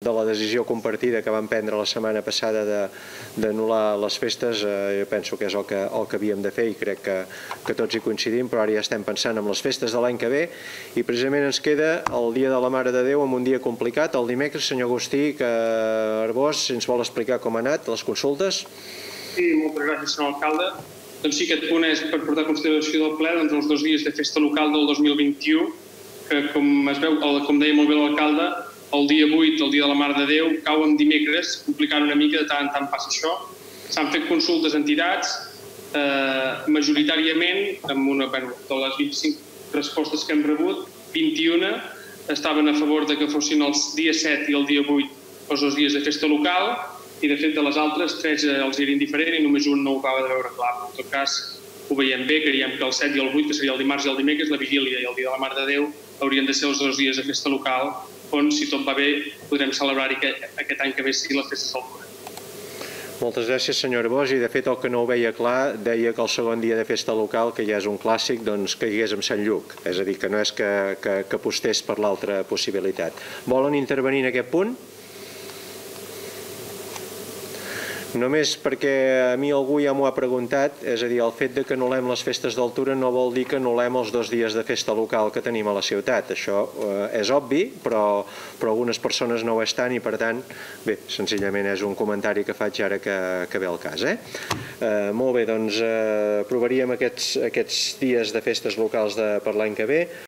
de la decisió compartida que vam prendre la setmana passada d'anul·lar les festes, jo penso que és el que havíem de fer i crec que tots hi coincidim, però ara ja estem pensant en les festes de l'any que ve i precisament ens queda el dia de la Mare de Déu amb un dia complicat, el dimecres. Senyor Agustí, que Arbós ens vol explicar com ha anat les consultes. Sí, moltes gràcies, senyor alcalde. Doncs sí, aquest punt és per portar a consideració del ple els 2 dies de festa local del 2021, que com es veu, com deia molt bé l'alcalde, el dia 8, el dia de la Mare de Déu, cau en dimecres, complicant una mica, de tant en tant passa això. S'han fet consultes a entitats, majoritàriament, de les 25 respostes que hem rebut, 21 estaven a favor de que fossin els dia 7 i el dia 8 els 2 dies de festa local, i de fet de les altres 3 els era indiferent i només un no ho acaba de veure clar. En tot cas, ho veiem bé, creiem que el 7 i el 8, que seria el dimarts i el dimecres, la vigília i el dia de la Mare de Déu, haurien de ser els 2 dies de festa local, on, si tot va bé, podrem celebrar-hi aquest any que ve sigui les festes del Pura. Moltes gràcies, senyor Arbós, i de fet el que no ho veia clar deia que el segon dia de festa local, que ja és un clàssic, doncs caigués amb Sant Lluc, és a dir, que no és que apostés per l'altra possibilitat. Volen intervenir en aquest punt? Només perquè a mi algú ja m'ho ha preguntat, és a dir, el fet que anul·lem les festes d'altura no vol dir que anul·lem els 2 dies de festa local que tenim a la ciutat. Això és obvi, però algunes persones no ho estan i, per tant, bé, senzillament és un comentari que faig ara que ve al cas. Molt bé, doncs aprovaríem aquests dies de festes locals per l'any que ve.